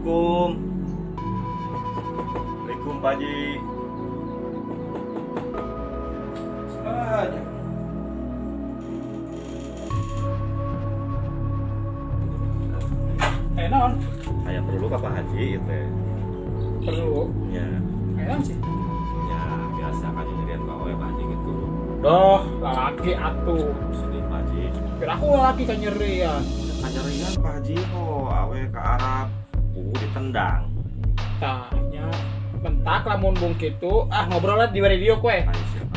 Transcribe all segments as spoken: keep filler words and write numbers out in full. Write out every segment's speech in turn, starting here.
Assalamualaikum. Waalaikumsalam Pak Haji. Aja. Eh non, Saya perlu ke Pak Haji itu. perlu. Ya, Eh non sih. ya biasa kan nyarian bawa ya Pak Haji gitu. Doh, laki atuh. Sedih Pak Haji. Kira aku laki kan nyerian. Nyarian Pak Haji oh awe ke Arab. Uh ditendang. Tanya, bentak lamun bung gitu. Ah ngobrol lah di radio kue. Ayo siapa?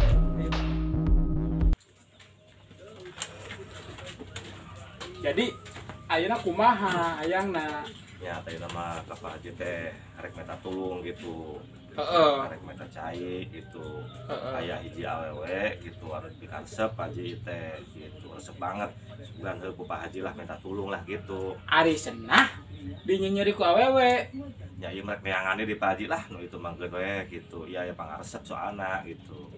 Jadi, ayeuna kumaha, ayangna. Ya tadi nama ke Pak Haji teh rek minta tulung gitu. Heeh. Rek minta cai gitu. Heeh. Kayak hiji awewe gitu harus dikansep Pak Haji teh gitu. Resep banget. Sebulan heuh ku Pak Haji lah minta tulung lah gitu. Ari senah dinyenyeri ku awewe. Ya iya merek neangannya di Pak Haji lah nu itu manggeun we gitu. Iya ya pangaresep soalna gitu.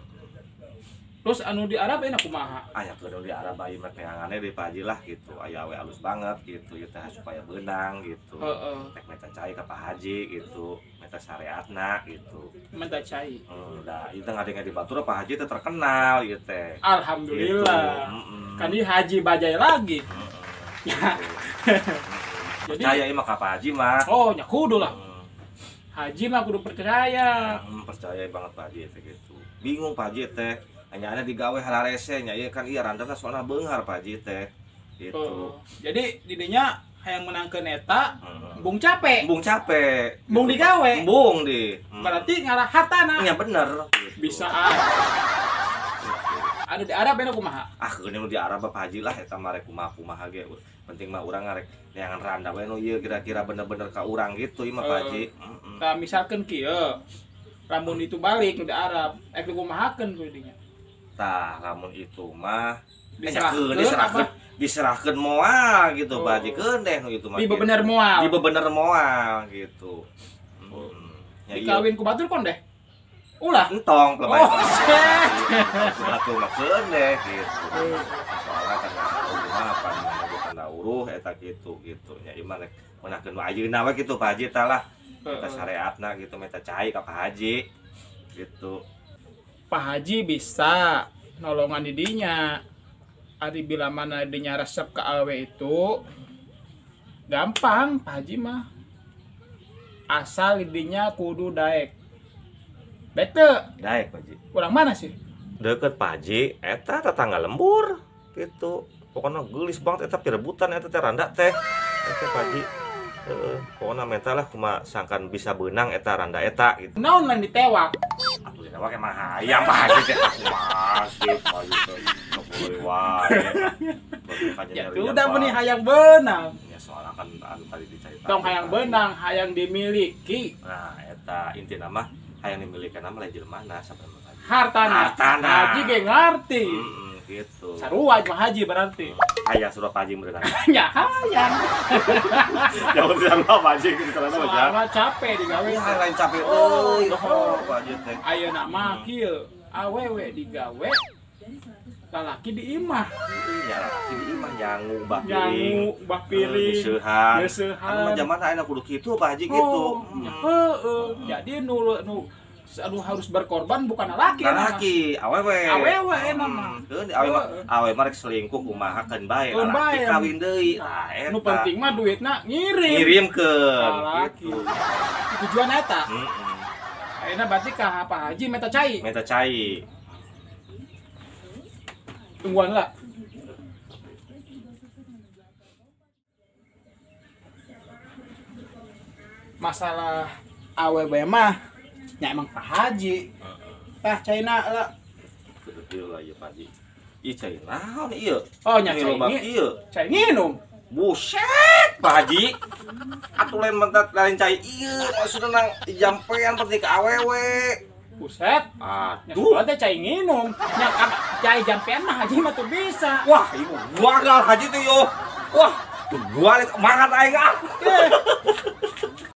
Terus anu di Arab enak kumaha. Aya keudeuh di Arab bayi merek neangannya di Pak Haji lah gitu. Aya we halus banget gitu. Ieu teh supaya beunang gitu. Heeh. Rek minta cai ka Pak Haji gitu. Minta syariatna gitu. Minta cai. Hmm, da ieu teh ngadenge di Batur Pak Haji teh terkenal ieu teh. Alhamdulillah. Gitu. Mm-mm. Kan di haji bajai lagi. Mm-mm. Ya. Gitu. Jadi, Percaya ieu mah ka Pak Haji mah. oh nya kudu lah. Hmm. Haji mah kudu percaya. Hmm, percaya banget Pak Haji teh gitu. Bingung Pak Haji teh. Hanya ada digawe halarese nya ieu kan iya randana soalna beunghar Pak Haji teh. Gitu. Oh. Jadi didinya hayang menangkeun eta Hmm. bung capek. Embung capek. Embung digawe. Embung di. Hmm. Berarti ngarah hartana. nya bener. Gitu. Bisa aja. Anu di Arab enak kumaha. Ah keuni nu di Arab Pak Haji lah eta mah rek kumaha-kumaha ge. Penting mah urang ngarek neangan randa we nu ieu kira-kira bener-bener ka urang gitu ieu mah Pak Haji. Heeh. Nah, misalkan kieu lamun itu balik nu di Arab, ek kumahakeun ku dinya. Tah lamun itu mah Diserahkeun diserahkeun apa? diserahkeun moal gitu Oh. Pak Haji keun deh nu itu mah. Di gitu. bebener moal. Di bebener moal gitu. Hmm. Ya, iya. Dikawin ku batur kon deh. Ulah. Entong Oh, pelayan. shit. Atuh mah keun deh gitu. Soalnya kan rumah apa namanya tanda uruh eta gitu gitu. Nya ieu mah rek meunahkeun ayeuna we gitu Pak Haji tah lah. Kita syariatna gitu minta cai ka Pak Haji gitu. Pak Haji bisa nolongan didinya. Ari bila mana dinya resep ke awe itu gampang Pak Haji mah. Asal didinya kudu daek. Bete, Daek Pak Haji. kurang mana sih? Deket Pak Haji eta tetangga lembur gitu. Pokoknya geulis banget eta pirebutan eta teh randa teh. Eta Pak Haji. Heeh, pokona menta lah kumaha sangkan bisa beunang eta randa eta gitu. Naon lain ditewak? Atuh dina wae mah hayang Pak Haji teh aku masih Pak Haji teh. Boleh wae. Ya udah meni hayang benang. Ya soalnya kan anu tadi diceritakan. Tong hayang benang, hayang dimiliki. Nah, eta intina mah hayang dimilikeun mah lain jelemana sampai mah. Hartana. Hartana. Haji ge ngarti. Heeh, gitu. Sarua mah haji berarti. Hayang suruh Pak Haji meureun. Ya hayang. Ya udah Pak Haji gitu karena mah. Soalnya capek digawe. Ya lain capek Oh, euy. oh. Oh, Pak Haji teh. Ayeuna mah kieu, awewe digawe lalaki diimah. Ya laki di imah nyangu bah piring. Nyangu, bah piring, Diseuhan. diseuhan. Anu mah zaman ayeuna kudu kitu Pak Haji gitu. Oh, heeh. Jadi nu nu anu harus berkorban bukan laki. Laki, awewe. Awewe enak mah. Keun awewe mah awewe mah rek selingkuh kumaha keun bae Keun lalaki bae. kawin deui. Nah, eta. Nu penting mah duitna ngirim. Ngirimkeun Laki. gitu. Tujuan eta. Heeh. Ayeuna berarti ka Pak Haji meta cai. Meta cai. Tungguan lah. Masalah awewe mah nya emang Pak Haji. Tah caina lah. Kudu kieu lah ieu Pak Haji. Ih cai naon ieu? Oh nya Ieu cai loba ngi. ieu. Cai nginum. Buset, Pak Haji. Atuh lain mentat lain cai ieu, maksudna nang jampean penting ka awewe. Buset. Nya Aduh. sekolah teh cai nginum. Nya kan cai jampean mah Haji mah tuh bisa. Wah, ibu gua gal Haji tuh yo. Wah, tuh gua makan aing ah. Eh,